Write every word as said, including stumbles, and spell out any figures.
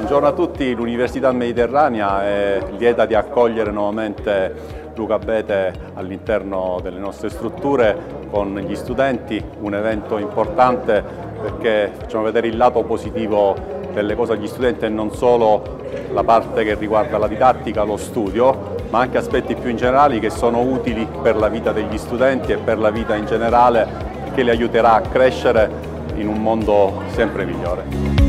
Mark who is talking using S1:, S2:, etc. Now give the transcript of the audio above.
S1: Buongiorno a tutti, l'Università Mediterranea è lieta di accogliere nuovamente Luca Abete all'interno delle nostre strutture con gli studenti, un evento importante perché facciamo vedere il lato positivo delle cose agli studenti e non solo la parte che riguarda la didattica, lo studio, ma anche aspetti più in generali che sono utili per la vita degli studenti e per la vita in generale, che li aiuterà a crescere in un mondo sempre migliore.